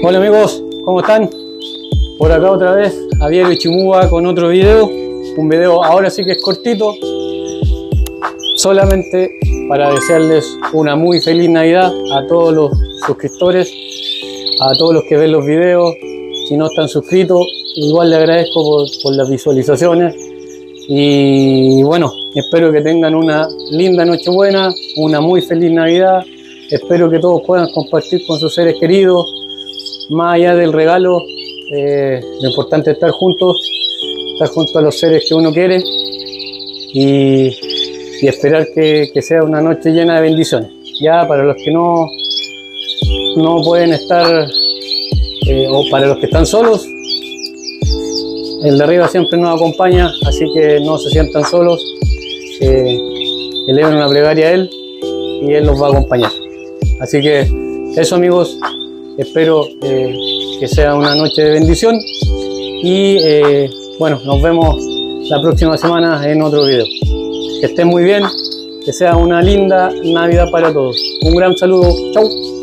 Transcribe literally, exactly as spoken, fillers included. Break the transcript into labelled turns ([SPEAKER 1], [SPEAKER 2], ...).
[SPEAKER 1] Hola amigos, ¿cómo están? Por acá otra vez, Javier Ichimúa con otro video. Un video ahora sí que es cortito, solamente para desearles una muy feliz Navidad a todos los suscriptores, a todos los que ven los videos. Si no están suscritos, igual les agradezco por, por las visualizaciones. Y bueno, espero que tengan una linda Nochebuena, una muy feliz Navidad. Espero que todos puedan compartir con sus seres queridos. Más allá del regalo, eh, lo importante es estar juntos, estar junto a los seres que uno quiere y, y esperar que, que sea una noche llena de bendiciones. Ya para los que no, no pueden estar, eh, o para los que están solos, el de arriba siempre nos acompaña, así que no se sientan solos, eh, eleven una plegaria a él y él los va a acompañar. Así que eso amigos, espero eh, que sea una noche de bendición y eh, bueno, nos vemos la próxima semana en otro video. Que estén muy bien, que sea una linda Navidad para todos. Un gran saludo, chau.